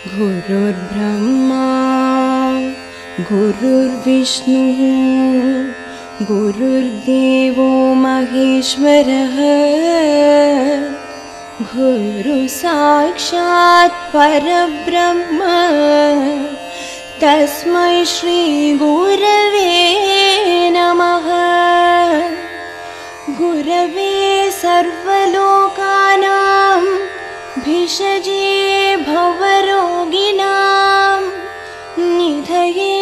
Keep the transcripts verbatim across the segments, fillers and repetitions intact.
गुरुर्ब्रह्मा गुरुर्विष्णुः गुरुर्देवो महेश्वरः गुरु साक्षात् परब्रह्म तस्मै श्री गुरवे नमः। गुरवे सर्वलोकानां भिषजे भवरोगिणां निधये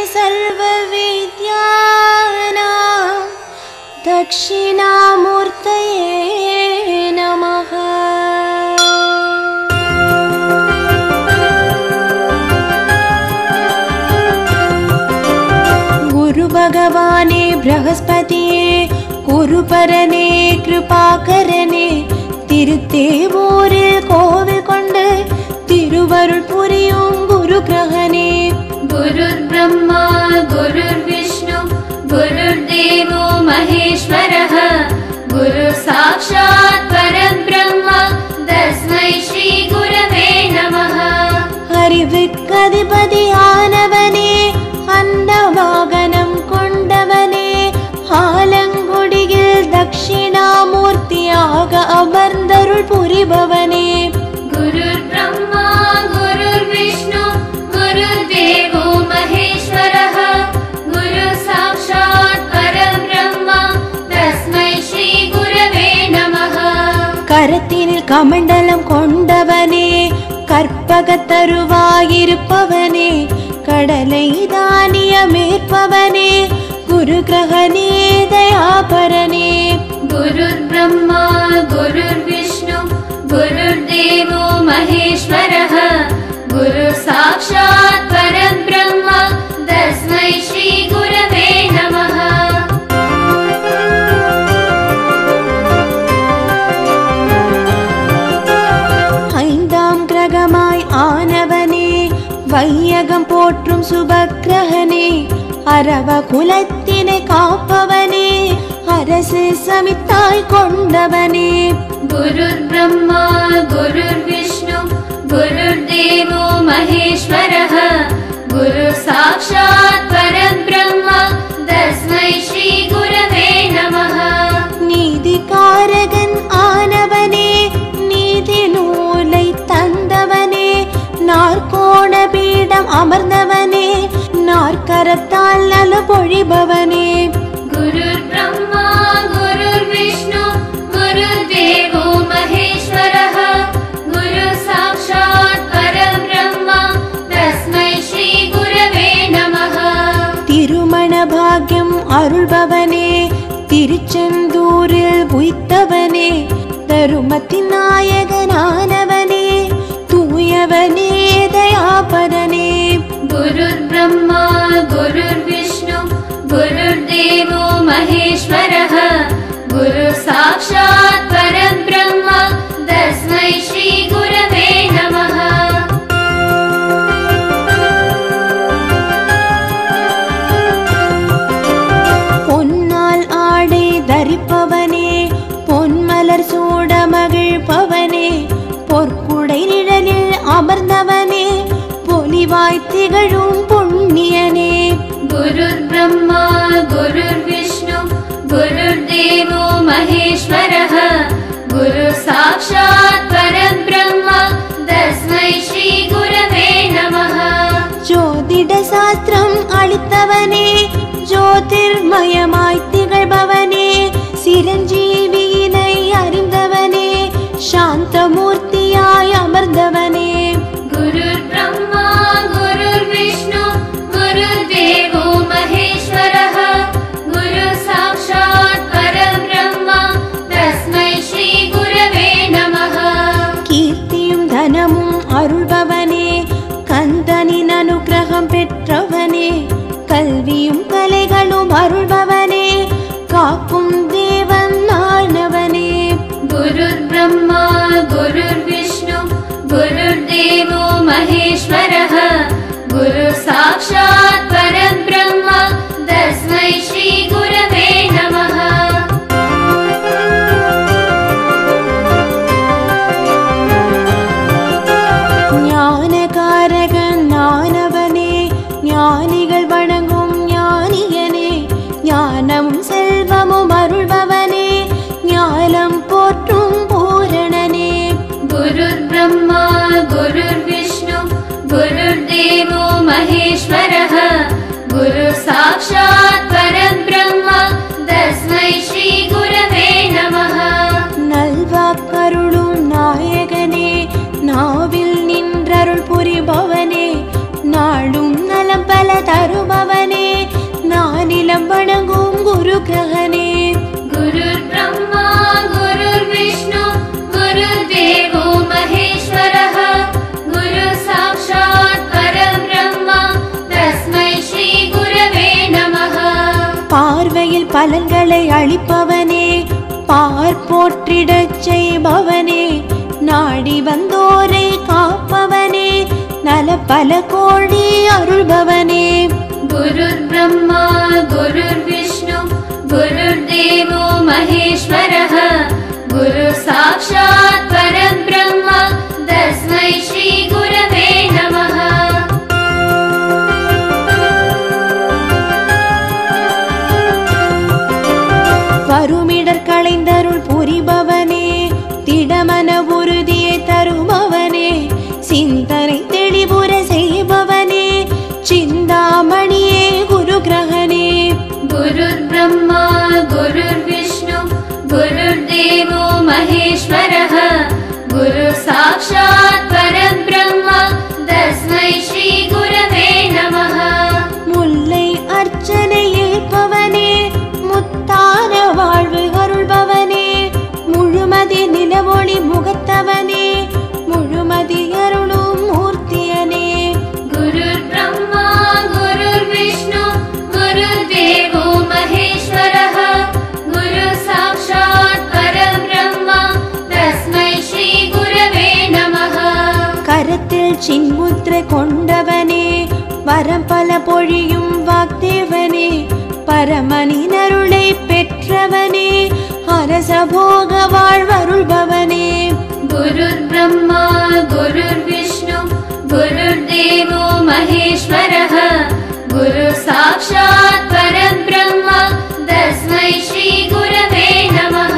सर्वविद्यानां दक्षिणामूर्तये नमः। गुरु भगवाने बृहस्पतिये गुरुपरने कृपाकरने திருத்தேவூரில் கோவில் கொண்டு திருவருள் புரியும் குரு கிரகனே। குருர் பிரம்மா குருர் விஷ்ணு குருர் தேவோ மகேஸ்வரः குரு சாக்ஷாத் பரபிரம்ம தஸ்மை ஸ்ரீ குரவே நமः। அறிவுக்கதிபதியானவனே அன்னவாகனம் கொண்டவனே ஆலங்குடியில் தட்சிணாமூர்த்தியாக அமர்ந்தருள் புரிபவனே। குருர் பிரம்மா குருர் விஷ்ணு குருர் தேவோ மகேஸ்வரः குரு சாக்ஷாத் பரபிரம்ம தஸ்மை ஸ்ரீ குரவே நமः। கரத்தினில் கமண்டலம் கொண்டவனே கற்பகத்தருவாயிருப்பவனே கடலை தானியமேற்பவனே குரு கிரகனே தயாபரனே। गुरुर् ब्रह्मा गुरुर् विष्णु गुरुर् देवो महेश्वरः गुरु साक्षात् परब्रह्म तस्मै श्री गुरवे नमः। ஐந்தாம் கிரகமாய் ஆனவனே வையகம் போற்றும் சுபக்கிரகனே அரவ குலத்தினை காப்பவனே அரசு சமித்தாய் கொண்டவனே। गुरुर् ब्रह्मा गुरुर् विष्णु गुरुर् देवो महेश्वरः गुरु साक्षात् परब्रह्म तस्मै श्री गुरवे नमः। நீதிகாரகன் ஆனவனே நீதி நூலை தந்தவனே நாற்கோண பீடம் அமர்ந்தவனே நாற்கரத்தால் நல பொழிபவனே। गुरुर् ब्रह्मा गुरुर् विष्णु गुरुर् देवो महेश्वरः गुरु साक्षात् परब्रह्म तस्मै श्री गुरवे नमः। திருமண பாக்யம் அருள்பவனே திருச்செந்தூரில் உய்த்தவனே தருமத்தின் நாயகனானவனே தூயவனே தயாபரனே। गुरुर् ब्रह्मा गुरुर् विष्णु गुरुर् देवो महेश्वरः गुरु साक्षात् परब्रह्म तस्मै श्री गुरवे नमः। பொன்னால் ஆடை தரிப்பவனே பொன்மலர் சூட மகிழ்பவனே பொற்குடை நிழலில் அமர்ந்தவனே பொலிவாய் திகழும் புண்ணியனே। गुरुर् ब्रह्मा गुरुर् विष्णु गुरुर् देवो महेश्वरः गुरु साक्षात् परब्रह्म तस्मै श्री गुरवे नमः। ஜோதிட சாஸ்திரம் அளித்தவனே ஜோதிர்மயமாய் திகழ்பவனே சிரஞ்சீவியினை அறிந்தவனே சாந்தமூர்த்தியாய் அமர்ந்தவனே। गुरुर् ब्रह्मा गुरुर् विष्णु गुरुर् देवो महेश्वरः गुरु साक्षात् परब्रह्म तस्मै श्री गुरवे नमः। கீர்த்தியும் தனமும் அருள்பவனே கந்தனின் அனுக்கிரகம் பெற்றவனே கல்வியும் கலைகளும் அருள்பவனே காக்கும் தேவன் ஆனவனே। गुरुर् ब्रह्मा गुरुर् विष्णु गुरुर् देवो महेश्वरः गुरु साक्षात् परब्रह्म तस्मै श्री गुरवे नमः। गुरुर्ब्रह्मा गुरुर्विष्णु गुरुर्देवो महेश्वरः गुरु साक्षात् परब्रह्म तस्मै श्री गुरवे नमः. நல்வாக்கருளும் நாயகனே, நாவில் நின்றருள் புரிபவனே, நாடும் நலம் பல தருபவனே, நானிலம் வணங்கும் குரு கிரகனே. गुरुर्ब्रह्मा गुरुर्विष्णु गुरुर्देवो महेश्वरः गुरु साक्षात् परब्रह्म तस्मै श्री गुरवे नमः. பார்வையில் பலன்களை அளிப்பவனே, பார் போற்றிடச் செய்பவனே, நாடி வந்தோரை காப்பவனே, நல பல கோடி அருள்பவனே. गुरुर्ब्रह्मा गुरुर्विष्णु गुरुर्देवो महेश्वरः गुरु साक्षात् परब्रह्म तस्मै श्री गुरवे नमः. வருமிடர் களைந்தருள் புரிபவனே, திடமன உறுதியை தருபவனே, சிந்தனை தெளிவுற செய்பவனே, சிந்தாமணியே குரு கிரகனே. गुरुर्ब्रह्मा गुरुर्विष्णु गुरुर्देवो महेश्वरः गुरु साक्षात् परब्रह्म तस्मै श्री गुरवे नमः. முல்லை அர்ச்சனை ஏற்பவனே, முத்தான வாழ்வு அருள்பவனே, முழுமதி நிலவொளி முகத்தவனே, முழுமதி அருளும் மூர்த்தியனே. गुरुर्ब्रह्मा गुरुर्विष्णु गुरुर्देवो महेश्वरः गुरु साक्षात् परब्रह्म तस्मै श्री गुरवे नमः. கரத்தில் சின்முத்திரை கொண்டவனே, வரம் பல பொழியும் வாக்தேவனே, பரமனின் அருளை பெற்றவனே, அரசபோக வாழ்வருள்பவனே. गुरुर्ब्रह्मा गुरुर्विष्णु गुरुर्देवो महेश्वरः गुरु साक्षात् परब्रह्म तस्मै श्री गुरवे नमः.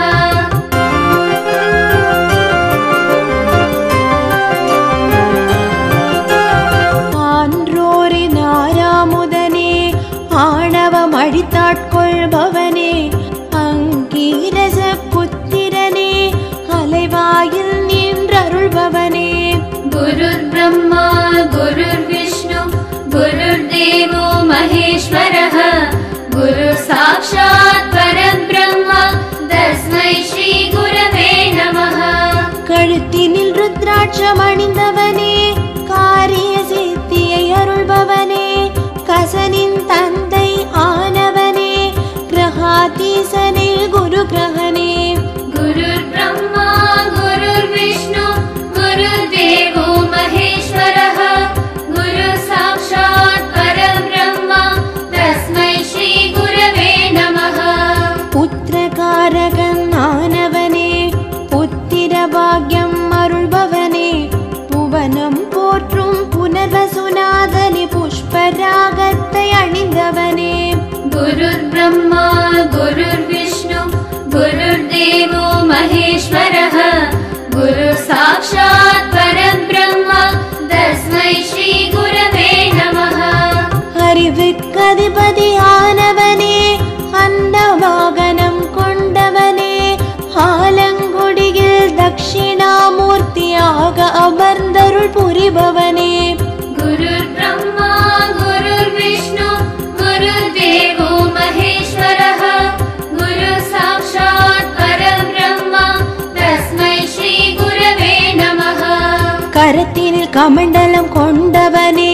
ஆன்றோரின் ஆறாமுதனே, ஆணவம் அழித்தாட்கொள்பவனே, அங்கீரச புத்திரனே, அலைவாயில் நின்றருள்பவனே. गुरुर्ब्रह्मा गुरुर्विष्णु गुरुर्देवो महेश्वरः गुरु साक्षात् परब्रह्म तस्मै श्री गुरवे नमः. கழுத்தினில் ருத்ராட்சம் அணிந்தவனே, காரிய சித்தியை அருள்பவனே, கசனின் தந்தை ஆனவனே, கிரகாதீசனே குரு கிரகனே. गुरुर्ब्रह्मा गुरुर्विष्णु गुरुर्देवो महेश्वरः गुरु साक्षात् परब्रह्म तस्मै श्री गुरवे नमः. புத்திரகாரகன் ஆனவனே, புத்திர பாக்யம் அருள்பவனே, புவனம் போற்றும் புனர்வசுநாதனே, புஷ்பராகத்தை அணிந்தவனே. गुरुर्ब्रह्मा गुरुर्विष्णु गुरुर्देवो महेश्वरः गुरु साक्षात् परब्रह्म तस्मै श्री गुरवे नमः. அறிவுக்கதிபதி ஆனவனே, அன்னவாகனம் கொண்டவனே, ஆலங்குடியில் தட்சிணாமூர்த்தியாக அமர்ந்தருள் புரிபவனே. गुरुर्ब्रह्मा गुरुर्विष्णु गुरुर्देवो महेश्वरः गुरु साक्षात् परब्रह्म तस्मै श्री गुरवे नमः. கரத்தினில் கமண்டலம் கொண்டவனே,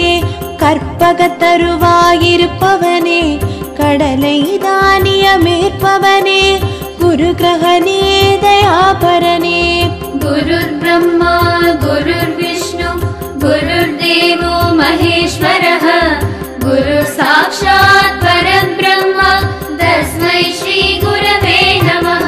கற்பகத்தருவாயிருப்பவனே, கடலை தானியமேற்பவனே, குரு கிரகனே தயாபரனே. गुरुर्ब्रह्मा गुरुर्विष्णु गुरुर्देवो महेश्वरः गुरु साक्षात् परब्रह्म तस्मै श्री गुरवे नमः.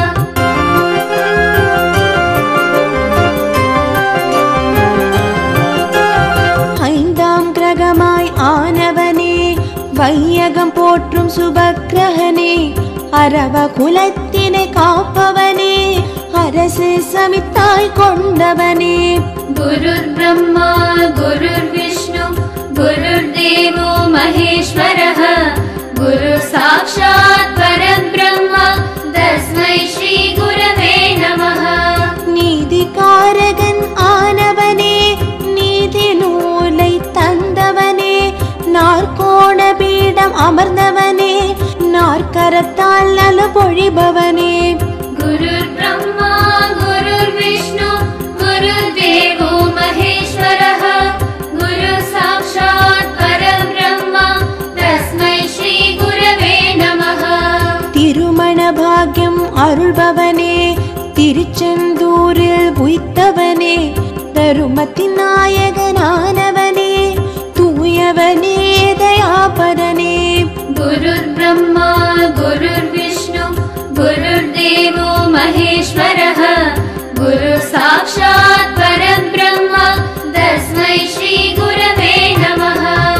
ஐந்தாம் கிரகமாய் ஆனவனே, வையகம் போற்றும் சுபக்கிரகனே, அரவ குலத்தினை காப்பவனே, சிரசு சமித்தாய் கொண்டவனே. குருர் பிரம்மா குருர் விஷ்ணு குருர் தேவோ மகேஸ்வரः குரு சாக்ஷாத் பரபிரம்மா தஸ்மை ஸ்ரீ குரவே நமः. நீதிகாரகன் ஆனவனே, நீதி நூலை தந்தவனே, நாற்கோண பீடம் அமர்ந்தவனே, நாற்கரத்தால் நல பொழிபவனே. குருர் பிரம்மா குருர் விஷ்ணு குருர் தேவோ மகேஸ்வரः குரு சாக்ஷாத் பரபிரம்மா தஸ்மை ஸ்ரீ குரவே நமः. திருமண பாக்யம் அருள்பவனே, திருச்செந்தூரில் உய்த்தவனே, தருமத்தின் நாயகனானவனே, தூயவனே தயாபரனே. குருர் பிரம்மா குருர் விஷ்ணு குருர் தேவோ மகேஸ்வரः குரு சாக்ஷாத் பரபிரம்மா தஸ்மை ஸ்ரீ குரவே நமः.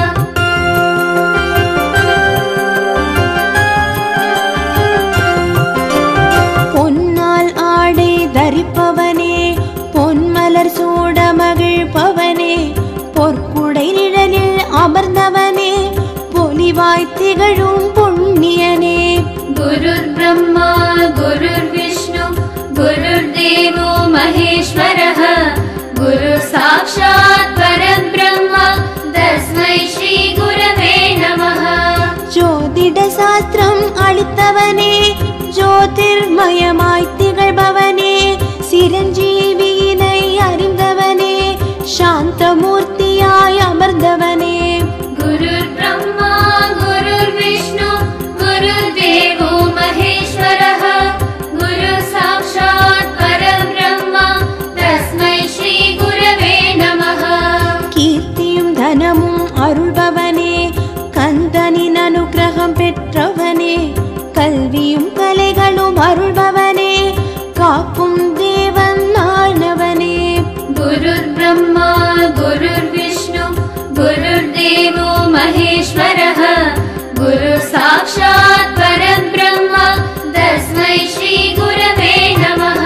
பொன்னால் ஆடை தரிப்பவனே, பொன்மலர் சூட மகிழ்பவனே, பொற்குடை நிழலில் அமர்ந்தவனே, பொலிவாய் திகழும் புண்ணியனே. குருர் பிரம்மா குருர் விஷ்ணு குருர் தேவோ மகேஸ்வரः குரு சாக்ஷாத் பரபிரம்மா தஸ்மை ஸ்ரீ குரவே நமः. ஜோதிட சாஸ்திரம் அளித்தவனே, ஜோதிர்மயமாய் திகழ்பவனே, சிரஞ்சீவியினை அறிந்தவனே, சாந்தமூர்த்தியாய் அமர்ந்தவனே. குருர் பிரம்மா குருர் விஷ்ணு குருர் தேவோ மகேஸ்வரः குரு சாக்ஷாத் பரபிரம்மா தஸ்மை ஸ்ரீ குரவே நமः. கீர்த்தியும் தனமும் அருள்பவனே, கந்தனின் அனுக்கிரகம் பெற்றவனே, கல்வியும் கலைகளும் அருள்பவனே, காக்கும் தேவன் ஆனவனே. குருர் பிரம்மா குருர் விஷ்ணு குருர் தேவோ மகேஸ்வரः குரு சாக்ஷாத் பரபிரம்மா தஸ்மை ஸ்ரீ குரவே நமः.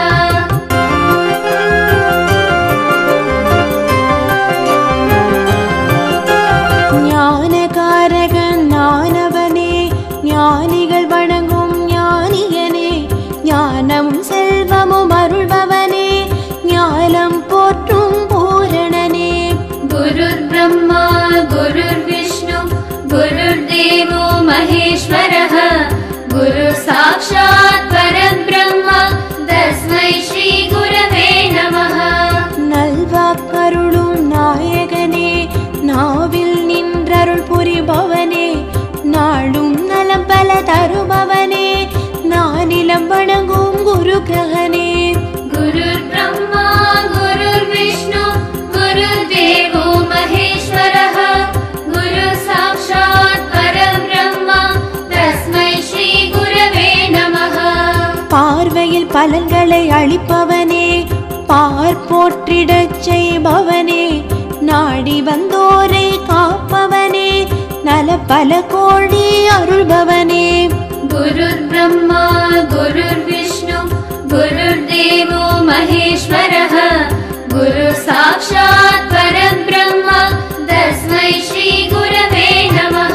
ஞானகாரகன் ஆனவனே, ஞானிகள் வணங்கும் ஞானியனே, ஞானமும் செல்வமும் அருள்பவனே, ஞானம் போற்றும் பூரணனே. குருர் பிரம்மா குருர் விஷ்ணு குருர் தேவோ மகேஸ்வரः குரு சாக்ஷாத் பரபிரம்மா தஸ்மை ஸ்ரீ குரவே நமः. நல்வாக்கருளும் நாயகனே, நாவில் நின்றருள் புரிபவனே, நாடும் நலம் பல தருபவனே, நானிலம் வணங்கும் குரு கிரகனே. குருர் பிரம்மா குருர் விஷ்ணு குருர் தேவோ மகேஸ்வரः குரு சாக்ஷாத் பரபிரம்மா தஸ்மை ஸ்ரீ குரவே நமः. பார்வையில் பலன்களை அளிப்பவனே, பார் போற்றிடச் செய்பவனே, நாடி வந்தோரை காப்பவனே, நல பல கோடி அருள்பவனே. குருர் பிரம்மா குருர் விஷ்ணு குருர் தேவோ மகேஸ்வரः குரு சாக்ஷாத் பரபிரம்மா தஸ்மை ஸ்ரீ குரவே நமः.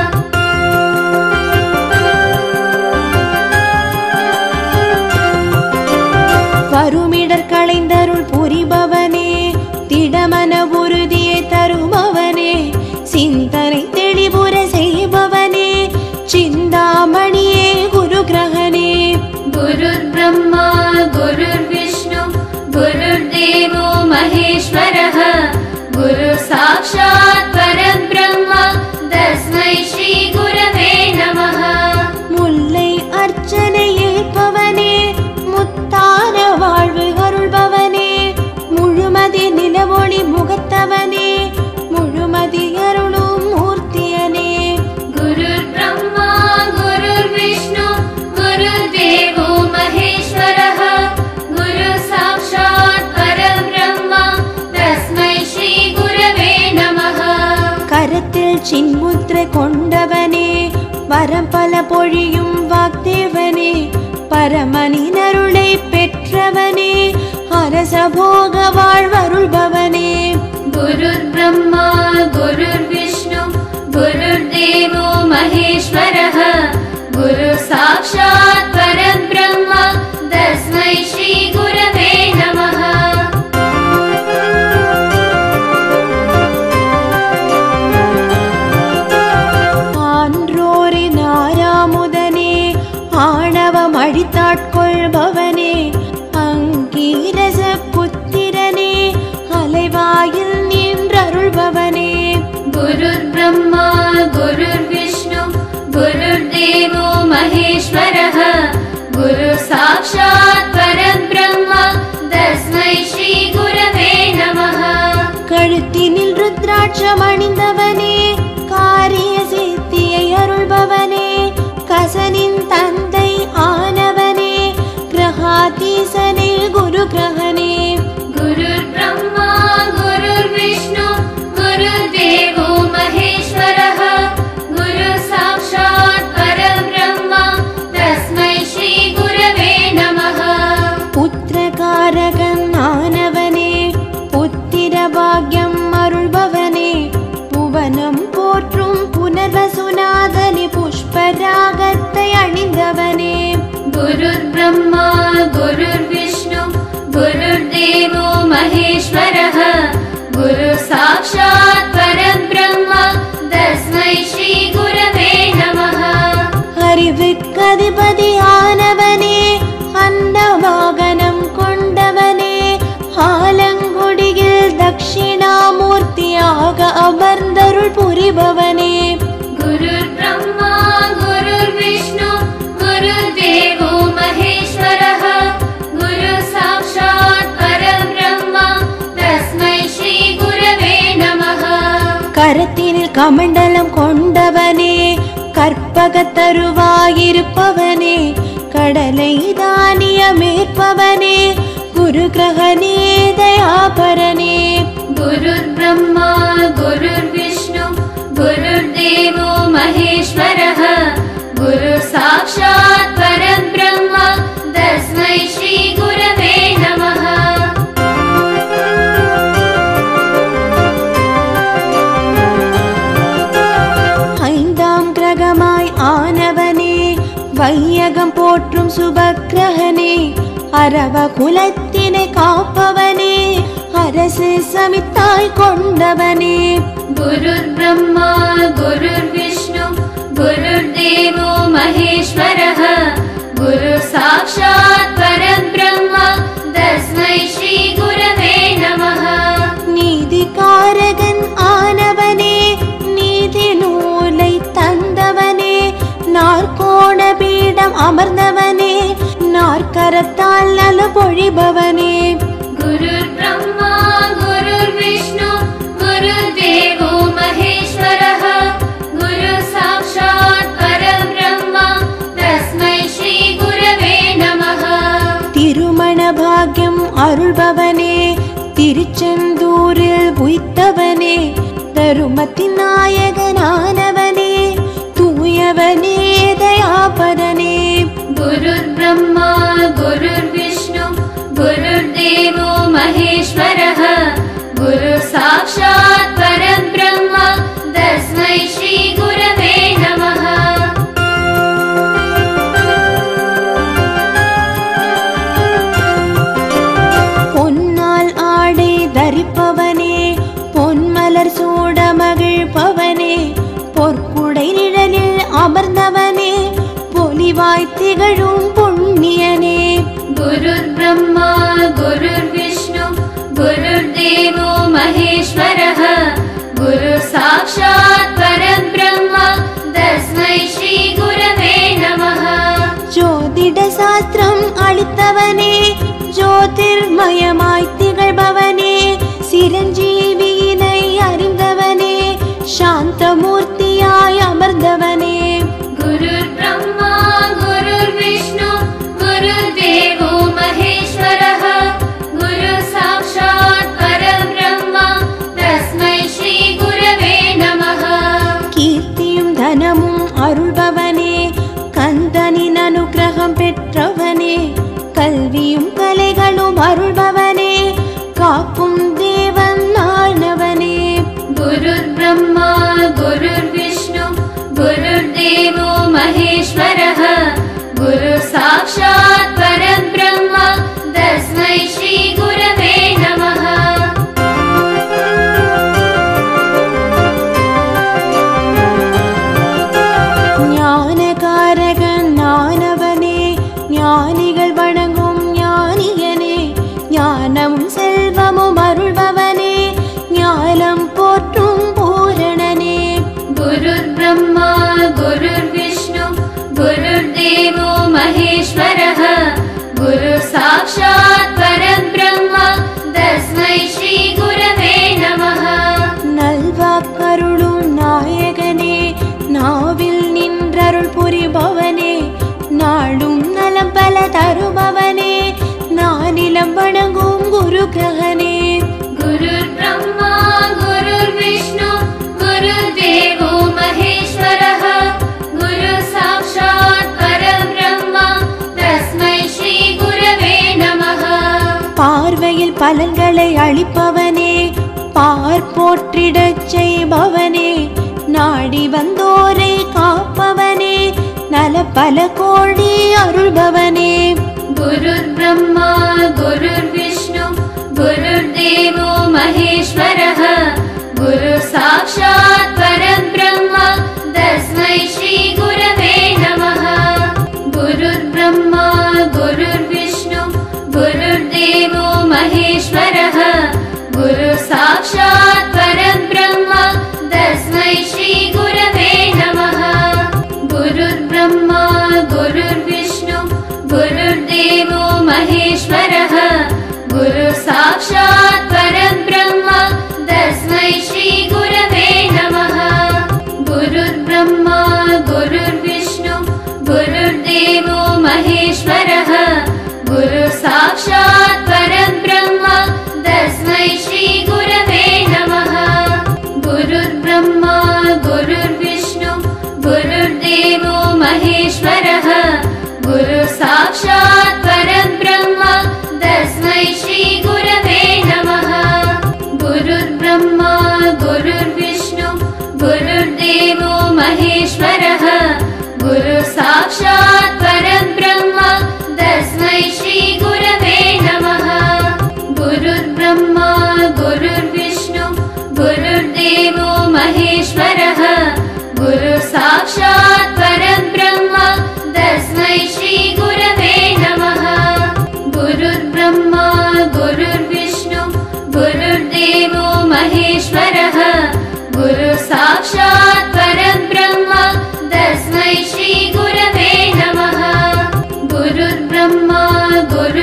வருமிடர் களைந்தருள் புரிபவனே, திடமன உறுதியை தருபவனே, சிந்தனை தெளிவுற செய்பவனே, சிந்தாமணியே குரு கிரகனே. குருர் பிரம்மா குருர் விஷ்ணு குருர் தேவோ மகேஸ்வரः குரு சாக்ஷாத் பரபிரம்மா தஸ்மை ஸ்ரீ குரவே நமः. முல்லை அர்ச்சனை ஏற்பவனே, முத்தான வாழ்வு அருள்பவனே, முழுமதி நிலவொளி முகத்தவனே, முழுமதி அருளும் மூர்த்தியனே. குருர் பிரம்மா குருர் விஷ்ணு குருர் தேவோ மகேஸ்வரः குரு சாக்ஷாத் பரபிரம்மா தஸ்மை ஸ்ரீ குரவே நமः. கரத்தில் சின்முத்திரை கொண்டவனே, வரம் பல பொழியும் வாக்தேவனே, பரமனின் அருளை பெற்ற பெற்றவனே அரச போக வாழ்வருள்பவனே. குருர் பிரம்மா குருர் விஷ்ணு குருர் தேவோ மகேஸ்வரः குரு சாக்ஷாத் பரபிரம்மா தஸ்மை ஸ்ரீ குரவே நமः. ஆன்றோரின் ஆறாமுதனே ஆணவம் அழித்தாட்கொள்பவனே அங்கீரச புத்திரனே அலைவாயில் நின்றருள்பவனே. குருர் பிரம்மா குருர் விஷ்ணு குருர் தேவோ மகேஸ்வரः குரு சாக்ஷாத் பரபிரம்மா தஸ்மை ஸ்ரீ குரவே நமः. கழுத்தினில் ருத்ராட்சம் அணிந்தவனே காரிய சித்தியை அருள்பவனே கசனின் தந்தை ஆனவனே கிரகாதீசனே குரு கிரகனே. குருர் பிரம்மா குருர் விஷ்ணு குருர் தேவோ மகேஸ்வரः குரு சாக்ஷாத் பரபிரம்மா தஸ்மை ஸ்ரீ குரவே நமः. புத்திரகாரகன் ஆனவனே புத்திர பாக்யம் அருள்பவனே புவனம் போற்றும் புனர்வசுநாதனே புஷ்பராகத்தை அணிந்தவனே. குருர் பிரம்மா குருர் விஷ்ணு குருர் தேவோ மகேஸ்வரः குரு சாக்ஷாத் பரபிரம்மா தஸ்மை ஸ்ரீ குரவே நமः. அறிவுக்கதிபதி ஆனவனே அன்னவாகனம் கொண்டவனே ஆலங்குடியில் தட்சிணாமூர்த்தியாக அமர்ந்தருள் புரிபவனே. குருர் பிரம்மா குருர் விஷ்ணு குருர் தேவோ மகேஸ்வரः குரு சாக்ஷாத் பரபிரம்மா தஸ்மை ஸ்ரீ குரவே நமः. கரத்தினில் கமண்டலம் கொண்டவனே கற்பகத்தருவாயிருப்பவனே கடலை தானியமேற்பவனே குரு கிரகணே தயாபரனே. குருர் பிரம்மா குருர் விஷ்ணு குருர் தேவோ மகேஸ்வரः குரு சாக்ஷாத் பரபிரம்மா தஸ்மை ஸ்ரீ குரவே நமः. ஐந்தாம் கிரகமாய் ஆனவனே வையகம் போற்றும் சுபக்கிரகனே அரவ குலத்தினை காப்பவனே அரசு சமித்தாய் கொண்டவனே. குருர் பிரம்மா குருர் விஷ்ணு குருர் தேவோ மகேஸ்வரः குரு சாக்ஷாத் பரபிரம்மா தஸ்மை ஸ்ரீ குரவே நமः. நீதிகாரகன் ஆனவனே நீதி நூலை தந்தவனே நாற்கோண பீடம் அமர்ந்தவனே நாற்கரத்தால் நல பொழிபவனே. குருர் பிரம்மா குருர் விஷ்ணு குருர் தேவோ மகேஸ்வரः குரு சாக்ஷாத் பரபிரம்மா தஸ்மை ஸ்ரீ குரவே நமः. திருமண பாக்யம் அருள்பவனே திருச்செந்தூரில் உய்த்தவனே தருமத்தின் நாயகனானவனே தூயவனே தயாபரனே. குருர் பிரம்மா குருர் விஷ்ணு குருர் தேவோ மகேஸ்வரः குரு சாக்ஷாத் பரபிரம்மா தஸ்மை ஸ்ரீ குரவே நமः. பொன்னால் ஆடை தரிப்பவனே பொன்மலர் சூட மகிழ்பவனே பொற்குடை நிழலில் அமர்ந்தவனே பொலிவாய் திகழும் புண்ணியனே. குருர் பிரம்மா குருர் விஷ்ணு குருர் தேவோ மகேஸ்வரः குரு சாக்ஷாத் பரபிரம்மா தஸ்மை ஸ்ரீ குரவே நமः. ஜோதிட சாஸ்திரம் அளித்தவனே ஜோதிர்மயமாய் திகழ்பவனே சிரஞ்சீவியினை அறிந்தவனே சாந்தமூர்த்தியாய் அமர்ந்தவனே. குருர் பிரம்மா குருர் விஷ்ணு குருர் தேவோ மகேஸ்வரः குரு गुरुर्विष्णु गुरुर्देवो महेश्वरः गुरु साक्षात् परब्रह्म तस्मै श्री गुरवे नमः। ஞானகாரகன் ஞானவனே ஞானிகள் வணங்கும் ஞானியனே ஞானமும் செல்வமும் அருள்பவனே ஞானம் போற்றும் பூரணனே गुरुर् ब्रह्मा गुरुर्विष्णु गुरुर्देवो महेश्वरः गुरु साक्षात् परब्रह्म तस्मै श्री गुरवे नमः। நல்வாக்கருளும் நாயகனே நாவில் நின்றருள் புரிபவனே நாடும் நலம் பல தருபவனே நானிலம் வணங்கும் குரு கிரகனே गुरुर् ब्रह्मा गुरुर्विष्णु गुरुर्देवो महेश्वरः गुरु साक्षात् परब्रह्म तस्मै श्री गुरवे नमः। பார்வையில் பலன்களை அளிப்பவனே பார் போற்றிடச் செய்பவனே நாடி வந்தோரை காப்பவனே நல பல கோடி அருள்பவனே गुरुर् ब्रह्मा गुरुर्विष्णु गुरुर्देवो महेश्वरः गुरु साक्षात् परब्रह्म तस्मै श्री गुरवे नमः। गुरुर् ब्रह्मा गुरुर्विष्णु गुरुर्देवो महेश्वरः गुरु साक्षात् परब्रह्म तस्मै श्री गुरवे नमः। गुरुर् ब्रह्मा गुरुर्विष्णु गुरुर्देवो महेश्वरः गुरु साक्षात् परब्रह्म तस्मै श्री गुरवे नमः। गुरुर् ब्रह्मा गुरुर्विष्णु गुरुर्देवो महेश्वरः गुरु साक्षात् परब्रह्म तस्मै श्री गुरवे नमः। गुरुर् ब्रह्मा गुरुर्विष्णु गुरुर्देवो महेश्वरः गुरु साक्षात् परब्रह्म तस्मै श्री गुरवे नमः। गुरुर् ब्रह्मा गुरुर्विष्णु गुरुर्देवो महेश्वरः गुरु साक्षात् परब्रह्म तस्मै श्री गुरवे नमः। गुरुर् ब्रह्मा गुरुर्विष्णु गुरुर्देवो महेश्वरः गुरु साक्षात् परब्रह्म तस्मै श्री गुरवे नमः। गुरुर् ब्रह्मा गुरुर्विष्णु गुरुर्देवो महेश्वरः गुरु साक्षात् परब्रह्म तस्मै श्री गुरवे नमः। गुरुर् ब्रह्मा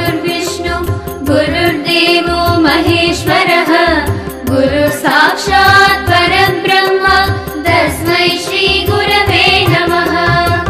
गुरुर्विष्णु गुरुर्देवो महेश्वरः गुरु साक्षात्